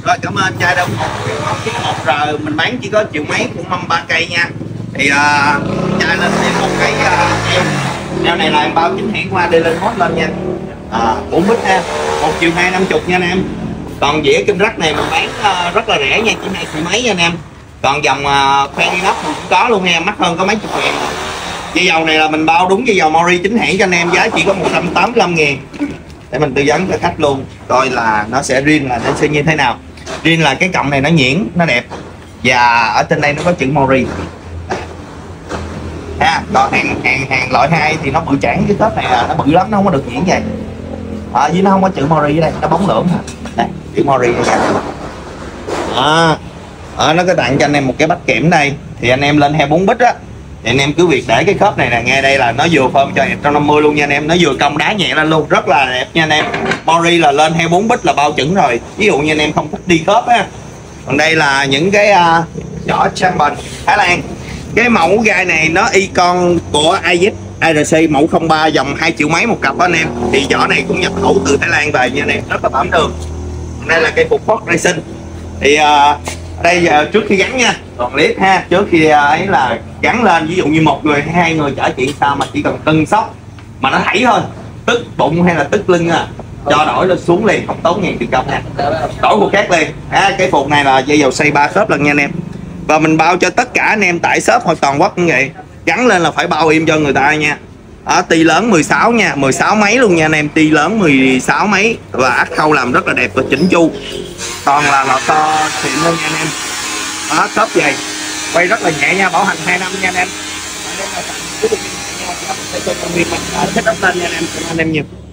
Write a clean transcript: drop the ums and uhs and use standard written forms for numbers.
Rồi cảm ơn trai đâu chiếc 1R mình bán chỉ có triệu mấy cũng 53 cây nha. Thì trai lên thêm một cái eo này là em bao chính hãng qua đi lên hot lên nha. 4 bít ha, 1.250 nha anh em. Còn dĩa kim rắc này mình bán rất là rẻ nha, chỉ 2 triệu mấy nha anh em. Còn dòng khoen inox cũng có luôn nha, mắc hơn có mấy chục ngàn. Dây dầu này là mình bao đúng dây dầu Mori chính hãng cho anh em, giá chỉ có 185.000 để mình tư vấn cho khách luôn coi là nó sẽ riêng là nó sẽ như thế nào. Riêng là cái cọng này nó nhuyễn, nó đẹp và ở trên đây nó có chữ Mori ha. Còn hàng loại 2 thì nó bự chản, cái khớp này là nó bự lắm, nó không có được nhuyễn vậy. Ở dưới nó không có chữ Mori ở đây, nó bóng lưỡng hả. Đây chữ Mori này nó có tặng cho anh em một cái bách kiểm đây. Thì anh em lên 24 bít á thì anh em cứ việc để cái khớp này nè, nghe đây là nó vừa phơm cho 150 luôn nha anh em, nó vừa cong đá nhẹ lên luôn, rất là đẹp nha anh em. Mori là lên 24 bít là bao chuẩn rồi, ví dụ như anh em không thích đi khớp á. Còn đây là những cái vỏ champion Thái Lan. Cái mẫu gai này nó y con của IZ ARC mẫu 03 dòng 2 triệu mấy một cặp đó anh em. Thì vỏ này cũng nhập khẩu từ Thái Lan về nha anh em, rất là bám đường. Đây là cây phục Ford Racing. Thì đây giờ trước khi gắn nha, còn clip ha, trước khi ấy là gắn lên, ví dụ như một người hay 2 người chở chị sao mà chỉ cần cân sóc mà nó thảy thôi, tức bụng hay là tức lưng cho đổi lên xuống liền, không tốn ngàn tiền công nha, đổi phục khác liền. Cái phục này là dây dầu xoay 3 khớp lần nha anh em, và mình bao cho tất cả anh em tại shop hoặc toàn quốc như vậy. Gắn lên là phải bao im cho người ta nha. Ti lớn 16 nha, 16 mấy luôn nha anh em, ti lớn 16 mấy và ắt khâu làm rất là đẹp và chỉnh chu. Còn là lò xo xịn hơn nha anh em. Khớp dày, quay rất là nhẹ nha, bảo hành 2 năm nha anh em. Thích up lên nha anh em, cảm ơn anh em nhiều.